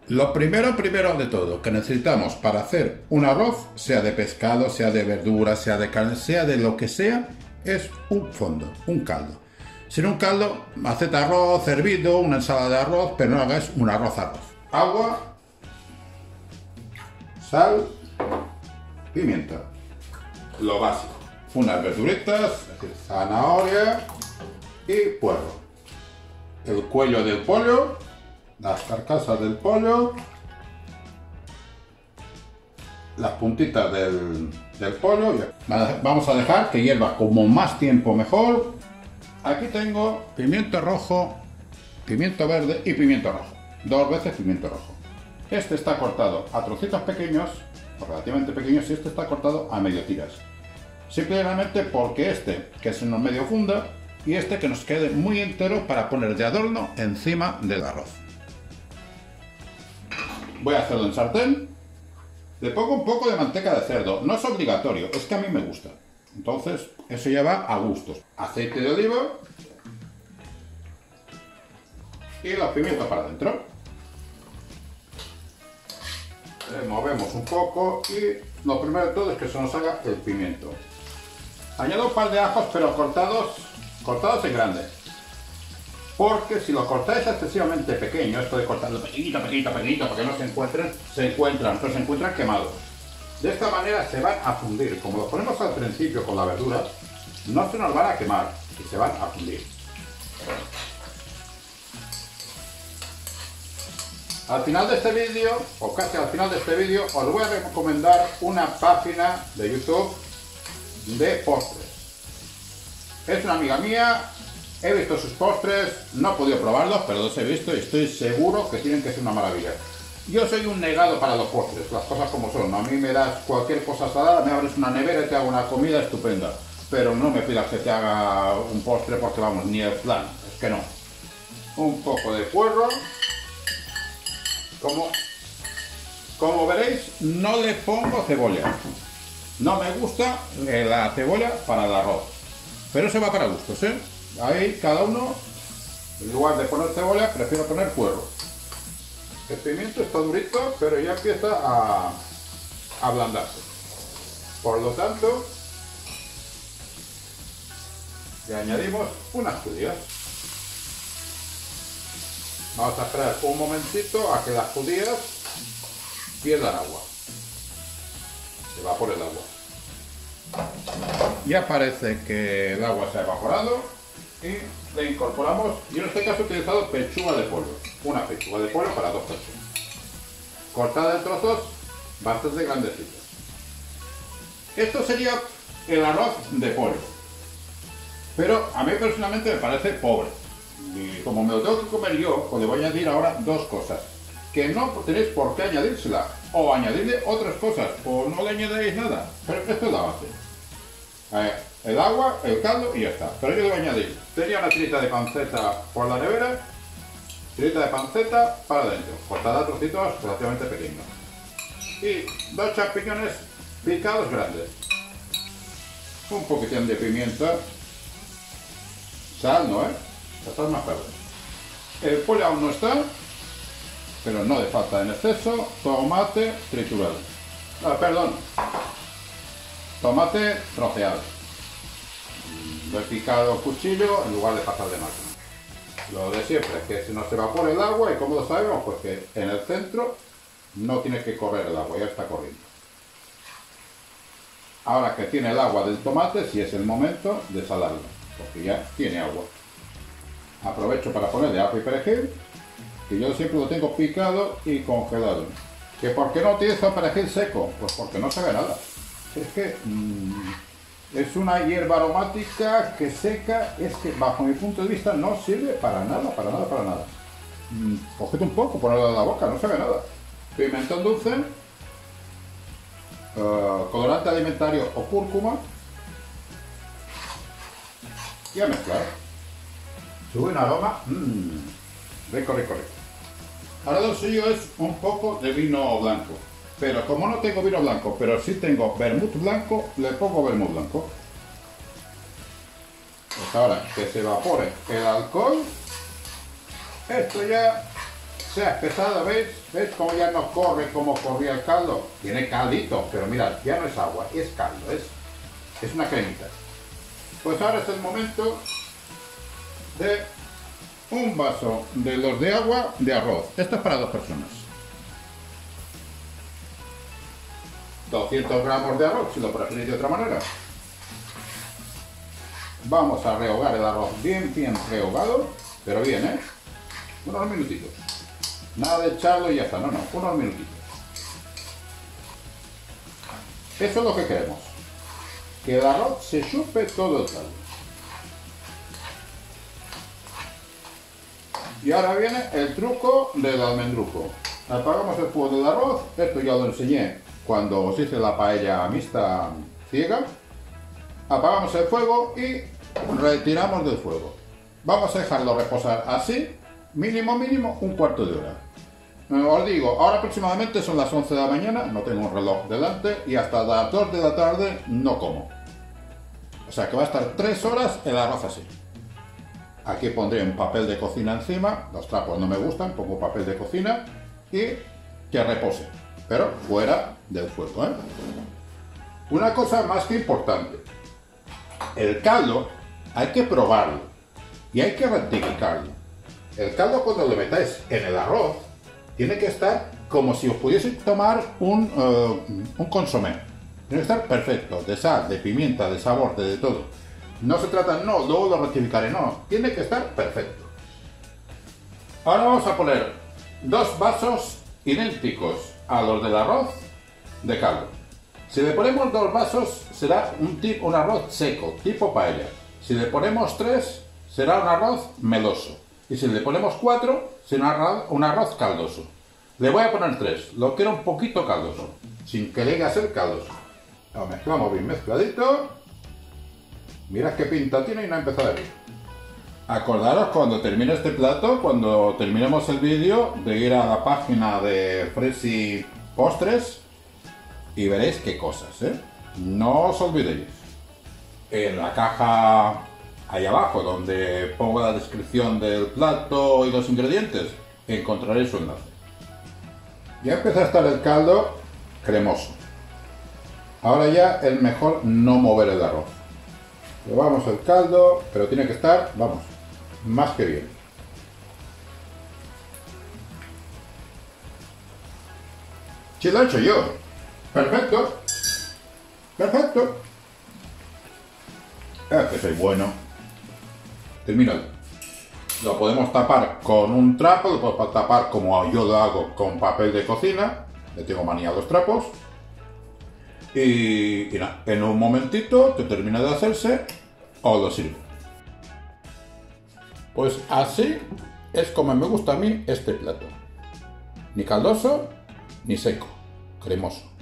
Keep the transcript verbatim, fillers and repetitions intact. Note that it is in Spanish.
Lo primero, primero de todo, que necesitamos para hacer un arroz, sea de pescado, sea de verdura, sea de carne, sea de lo que sea, es un fondo, un caldo. Sin un caldo, haced arroz hervido, una ensalada de arroz, pero no hagáis un arroz arroz. Agua, sal, pimienta. Lo básico. Unas verduritas, zanahoria y puerro. El cuello del pollo, las carcasas del pollo, las puntitas del, del pollo. Vamos a dejar que hierva como más tiempo mejor. Aquí tengo pimiento rojo, pimiento verde y pimiento rojo. Dos veces pimiento rojo. Este está cortado a trocitos pequeños, relativamente pequeños, y este está cortado a medio tiras. Simplemente porque este, que es una medio funda, y este que nos quede muy entero para poner de adorno encima del arroz. Voy a hacerlo en sartén. Le pongo un poco de manteca de cerdo. No es obligatorio, es que a mí me gusta. Entonces, eso ya va a gustos. Aceite de oliva. Y los pimientos para adentro. Le movemos un poco y lo primero de todo es que se nos haga el pimiento. Añado un par de ajos, pero cortados, cortados en grandes. Porque si lo cortáis excesivamente pequeño, esto de cortarlo pequeñito, pequeñito, pequeñito, para que no se encuentren, se encuentran, pero se encuentran quemados. De esta manera se van a fundir. Como lo ponemos al principio con la verdura, no se nos van a quemar y se van a fundir. Al final de este vídeo, o casi al final de este vídeo, os voy a recomendar una página de YouTube de postres. Es una amiga mía. He visto sus postres, no he podido probarlos, pero los he visto y estoy seguro que tienen que ser una maravilla. Yo soy un negado para los postres, las cosas como son. A mí me das cualquier cosa salada, me abres una nevera y te hago una comida estupenda. Pero no me pidas que te haga un postre porque vamos, ni el plan, es que no. Un poco de puerro. Como, como veréis, no le pongo cebolla. No me gusta la cebolla para el arroz. Pero eso va para gustos, ¿eh? Ahí cada uno, en lugar de poner cebolla, prefiero poner puerro. El pimiento está durito, pero ya empieza a, a ablandarse. Por lo tanto, le añadimos unas judías. Vamos a esperar un momentito a que las judías pierdan agua. Se evapore el agua. Ya parece que el agua se ha evaporado. Y le incorporamos, yo en este caso he utilizado pechuga de pollo, una pechuga de pollo para dos personas, cortada en trozos bastante grandecitos. Esto sería el arroz de pollo, pero a mí personalmente me parece pobre, y como me lo tengo que comer yo, pues le voy a añadir ahora dos cosas, que no tenéis por qué añadírsela, o añadirle otras cosas, o no le añadéis nada, pero esto es la base. Eh, el agua, el caldo y ya está. Pero yo le voy a añadir. Tenía una tirita de panceta por la nevera. Tirita de panceta para adentro. Cortada a trocitos relativamente pequeños. Y dos champiñones picados grandes. Un poquitín de pimienta. Sal, ¿no? ¿Eh? La sal más verde. El pollo aún no está. Pero no de falta en exceso. Tomate triturado. Ah, perdón. Tomate troceado. Lo he picado a cuchillo en lugar de pasar de máquina. Lo de siempre, que se nos evapore el agua. ¿Y cómo lo sabemos? Pues que en el centro no tiene que correr el agua, ya está corriendo. Ahora que tiene el agua del tomate, sí es el momento de salarlo, porque ya tiene agua. Aprovecho para ponerle ajo y perejil, que yo siempre lo tengo picado y congelado. ¿Que por qué no utilizo perejil seco? Pues porque no sabe nada. Es que mmm, es una hierba aromática que seca, es que bajo mi punto de vista no sirve para nada, para nada, para nada. Mm, cógete un poco, ponelo en la boca, no sabe nada. Pimentón dulce, uh, colorante alimentario o cúrcuma y a mezclar. Sube un aroma, mmm, rico, rico, rico. Ahora lo suyo es un poco de vino blanco. Pero como no tengo vino blanco, pero sí tengo vermut blanco, le pongo vermut blanco. Pues ahora que se evapore el alcohol, esto ya sea espesada, ¿veis? ¿Veis cómo ya no corre como corría el caldo? Tiene caldito, pero mirad, ya no es agua, es caldo, es, es una cremita. Pues ahora es el momento de un vaso de los de agua de arroz. Esto es para dos personas. doscientos gramos de arroz, si lo preferís de otra manera. Vamos a rehogar el arroz bien, bien rehogado, pero bien, ¿eh? Unos minutitos. Nada de echarlo y ya está, no, no, unos minutitos. Eso es lo que queremos. Que el arroz se chupe todo el caldo. Y ahora viene el truco del almendruco. Apagamos el fuego del arroz. Esto ya lo enseñé cuando os hice la paella mixta ciega. Apagamos el fuego y retiramos del fuego. Vamos a dejarlo reposar así, mínimo mínimo un cuarto de hora. Os digo, ahora aproximadamente son las once de la mañana, no tengo un reloj delante, y hasta las dos de la tarde no como. O sea que va a estar tres horas el arroz así. Aquí pondré un papel de cocina encima, los trapos no me gustan, pongo papel de cocina y que repose, pero fuera del fuego, ¿eh? Una cosa más que importante, el caldo hay que probarlo y hay que rectificarlo. El caldo cuando lo metáis en el arroz tiene que estar como si os pudiese tomar un, uh, un consomé. Tiene que estar perfecto, de sal, de pimienta, de sabor, de, de todo. No se trata, no, luego lo rectificaré, no, tiene que estar perfecto. Ahora vamos a poner dos vasos idénticos a los del arroz de caldo. Si le ponemos dos vasos será un, tipo, un arroz seco, tipo paella. Si le ponemos tres será un arroz meloso. Y si le ponemos cuatro será un arroz caldoso. Le voy a poner tres, lo quiero un poquito caldoso, sin que llegue a ser caldoso. Lo mezclamos bien mezcladito. Mirad qué pinta tiene y no ha empezado a hervir. Acordaros cuando termine este plato, cuando terminemos el vídeo, de ir a la página de Fresi Postres y veréis qué cosas, ¿eh? No os olvidéis. En la caja ahí abajo, donde pongo la descripción del plato y los ingredientes, encontraréis su enlace. Ya empieza a estar el caldo cremoso. Ahora ya es mejor no mover el arroz. Probamos el caldo, pero tiene que estar, vamos, más que bien. Sí, lo he hecho yo. Perfecto. Perfecto. Es que soy bueno. Termino. Lo podemos tapar con un trapo, lo podemos tapar como yo lo hago con papel de cocina. Le tengo manía a los trapos. Y, y nada, en un momentito que termine de hacerse, os lo sirvo. Pues así es como me gusta a mí este plato. Ni caldoso, ni seco, cremoso.